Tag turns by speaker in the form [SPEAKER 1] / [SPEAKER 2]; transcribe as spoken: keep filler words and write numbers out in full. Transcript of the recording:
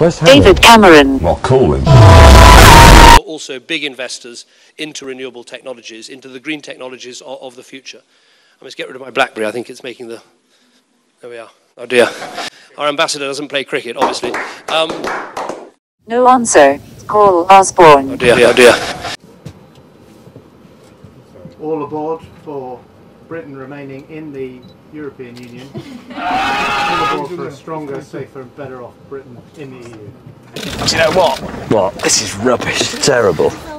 [SPEAKER 1] David Cameron.
[SPEAKER 2] Not calling.
[SPEAKER 3] Also big investors into renewable technologies, into the green technologies of, of the future. I must get rid of my BlackBerry. I think it's making the... There we are. Oh dear. Our ambassador doesn't play cricket, obviously. Um,
[SPEAKER 1] no answer. Call Osborne.
[SPEAKER 3] Oh dear, oh dear.
[SPEAKER 4] All aboard for Britain remaining in the European Union. All aboard for a stronger, safer and better off Britain in the E U.
[SPEAKER 5] Do you know what? What? This is rubbish. Terrible.